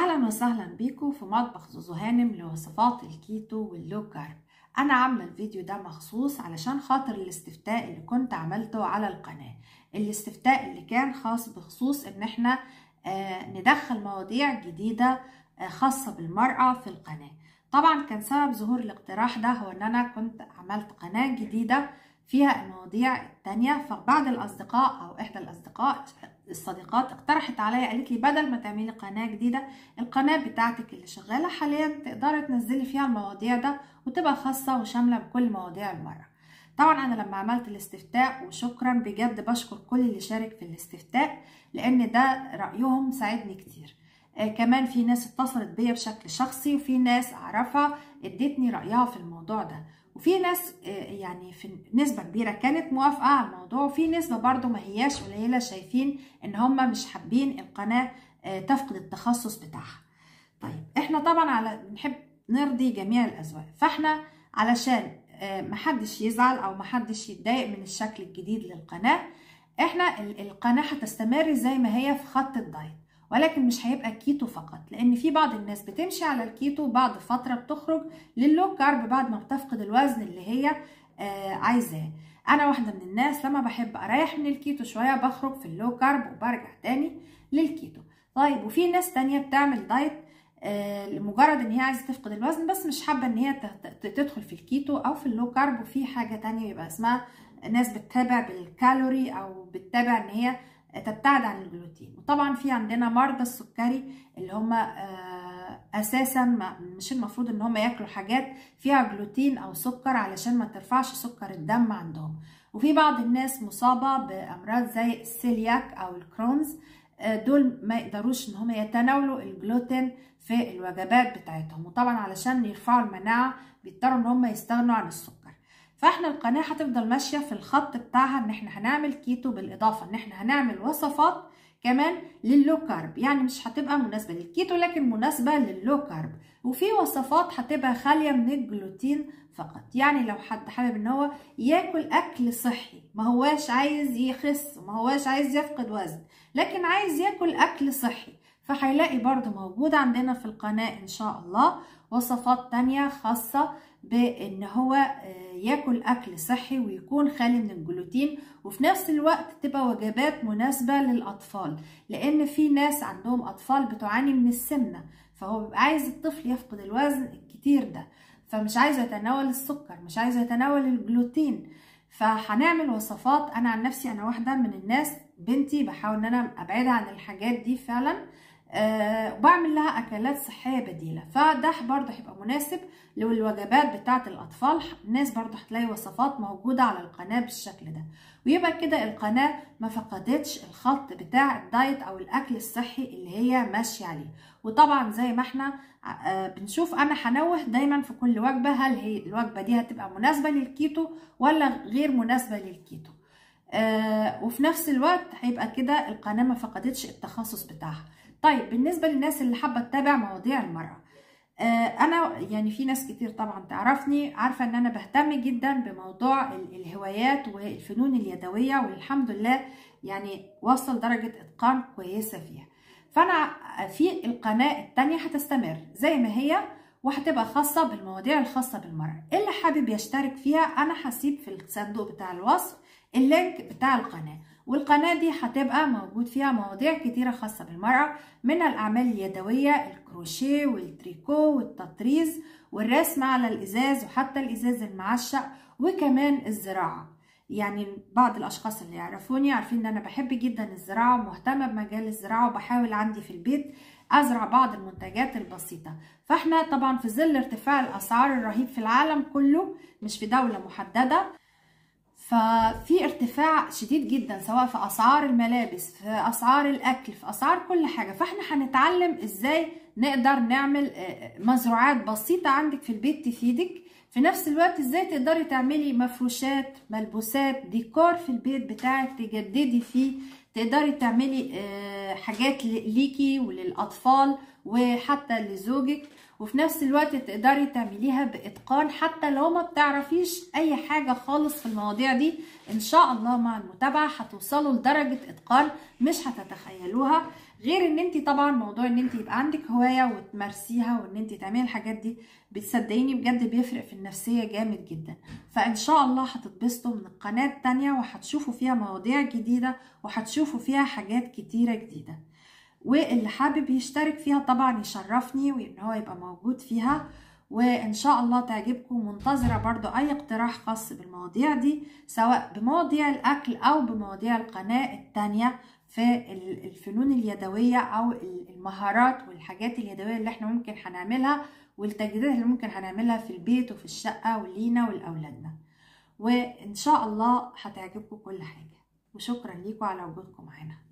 اهلا وسهلا بيكم في مطبخ زوزو هانم لوصفات الكيتو واللو كارب. انا عامله الفيديو ده مخصوص علشان خاطر الاستفتاء اللي كنت عملته على القناه. الاستفتاء اللي كان خاص بخصوص ان احنا ندخل مواضيع جديده خاصه بالمراه في القناه. طبعا كان سبب ظهور الاقتراح ده هو ان انا كنت عملت قناه جديده فيها المواضيع التانية، فبعض الأصدقاء أو إحدى الصديقات اقترحت عليا، قالت لي بدل ما تعملي قناة جديدة، القناة بتاعتك اللي شغالة حاليا تقدري تنزلي فيها المواضيع ده وتبقى خاصة وشاملة بكل مواضيع المرة. طبعا أنا لما عملت الاستفتاء، وشكرا بجد بشكر كل اللي شارك في الاستفتاء لأن ده رأيهم ساعدني كتير. كمان في ناس اتصلت بيا بشكل شخصي، وفي ناس أعرفها ادتني رأيها في الموضوع ده، وفي ناس يعني في نسبة كبيرة كانت موافقة على الموضوع، وفي نسبة برضو ما هياش قليلة شايفين ان هم مش حابين القناة تفقد التخصص بتاعها. طيب احنا طبعا بنحب نرضي جميع الأذواق، فاحنا علشان محدش يزعل او محدش يتضايق من الشكل الجديد للقناة، احنا القناة هتستمر زي ما هي في خط الدايت، ولكن مش هيبقى كيتو فقط، لان في بعض الناس بتمشي على الكيتو بعد فتره بتخرج لللو كارب بعد ما بتفقد الوزن اللي هي عايزاه. انا واحده من الناس لما بحب اريح من الكيتو شويه بخرج في اللو كارب وبرجع تاني للكيتو. طيب وفي ناس تانية بتعمل دايت لمجرد ان هي عايزه تفقد الوزن بس مش حابه ان هي تدخل في الكيتو او في اللو كارب. وفي حاجه تانية يبقى اسمها ناس بتتابع بالكالوري او بتتابع ان هي تبتعد عن الجلوتين. وطبعا في عندنا مرضى السكري اللي هم اساسا مش المفروض ان هم ياكلوا حاجات فيها جلوتين او سكر علشان ما ترفعش سكر الدم عندهم. وفي بعض الناس مصابه بامراض زي السيلياك او الكرونز، دول ما يقدروش ان هم يتناولوا الجلوتين في الوجبات بتاعتهم، وطبعا علشان يرفعوا المناعه بيضطروا ان هم يستغنوا عن السكر. فاحنا القناه هتفضل ماشيه في الخط بتاعها ان احنا هنعمل كيتو، بالاضافه ان احنا هنعمل وصفات كمان لللو كارب، يعني مش هتبقى مناسبه للكيتو لكن مناسبه لللو كارب. وفي وصفات هتبقى خاليه من الجلوتين فقط، يعني لو حد حابب ان هو ياكل اكل صحي، ما هواش عايز يخس وما هواش عايز يفقد وزن، لكن عايز ياكل اكل صحي، فهيلاقي برضو موجود عندنا في القناه ان شاء الله وصفات تانية خاصه بان هو ياكل اكل صحي ويكون خالي من الجلوتين، وفي نفس الوقت تبقى وجبات مناسبة للاطفال، لان في ناس عندهم اطفال بتعاني من السمنة، فهو بيبقى عايز الطفل يفقد الوزن الكتير ده، فمش عايز يتناول السكر، مش عايز يتناول الجلوتين. فهنعمل وصفات. انا عن نفسي انا واحدة من الناس، بنتي بحاول ان انا ابعدها عن الحاجات دي فعلا، وبعمل لها اكلات صحيه بديله، فده برضه هيبقى مناسب للوجبات بتاعه الاطفال. الناس برضه هتلاقي وصفات موجوده على القناه بالشكل ده، ويبقى كده القناه ما فقدتش الخط بتاع الدايت او الاكل الصحي اللي هي ماشيه عليه. وطبعا زي ما احنا بنشوف، انا هنوه دايما في كل وجبه هل هي الوجبه دي هتبقى مناسبه للكيتو ولا غير مناسبه للكيتو. وفي نفس الوقت هيبقى كده القناه ما فقدتش التخصص بتاعها. طيب بالنسبه للناس اللي حابه تتابع مواضيع المراه، انا يعني في ناس كتير طبعا تعرفني عارفه ان انا بهتم جدا بموضوع الهوايات والفنون اليدويه، والحمد لله يعني وصل درجه اتقان كويسه فيها. فانا في القناه التانية هتستمر زي ما هي وهتبقى خاصه بالمواضيع الخاصه بالمراه. اللي حابب يشترك فيها انا هسيب في الصندوق بتاع الوصف اللينك بتاع القناه، والقناة دي هتبقى موجود فيها مواضيع كتيرة خاصة بالمرأة، من الأعمال اليدوية، الكروشيه والتريكو والتطريز والرسم على الإزاز وحتى الإزاز المعشق، وكمان الزراعة. يعني بعض الأشخاص اللي يعرفوني عارفين إن أنا بحب جدا الزراعة ومهتمة بمجال الزراعة، وبحاول عندي في البيت أزرع بعض المنتجات البسيطة. فإحنا طبعا في ظل ارتفاع الأسعار الرهيب في العالم كله، مش في دولة محددة، ففي ارتفاع شديد جدا سواء في اسعار الملابس، في اسعار الاكل، في اسعار كل حاجه. فاحنا هنتعلم ازاي نقدر نعمل مزروعات بسيطه عندك في البيت تفيدك، في نفس الوقت ازاي تقدري تعملي مفروشات، ملبوسات، ديكور في البيت بتاعك تجددي فيه، تقدري تعملي حاجات ليكي وللاطفال وحتى لزوجك، وفي نفس الوقت تقدري تعمليها بإتقان حتى لو ما بتعرفيش أي حاجة خالص في المواضيع دي. إن شاء الله مع المتابعة هتوصلوا لدرجة إتقان مش هتتخيلوها. غير ان انت طبعا موضوع ان انت يبقى عندك هواية وتمارسيها وان انت تعملي الحاجات دي، بتصدقيني بجد بيفرق في النفسية جامد جدا. فان شاء الله هتتبسطوا من القناة التانية وهتشوفوا فيها مواضيع جديدة وهتشوفوا فيها حاجات كتيرة جديدة. واللي حابب يشترك فيها طبعا يشرفني وان هو يبقى موجود فيها، وان شاء الله تعجبكم. منتظرة برضو اي اقتراح خاص بالمواضيع دي، سواء بمواضيع الاكل او بمواضيع القناة التانية في الفنون اليدوية او المهارات والحاجات اليدوية اللي احنا ممكن هنعملها، والتجديدات اللي ممكن هنعملها في البيت وفي الشقة ولينا ولأولادنا. وان شاء الله هتعجبكم كل حاجة، وشكرا ليكم على وجودكم معانا.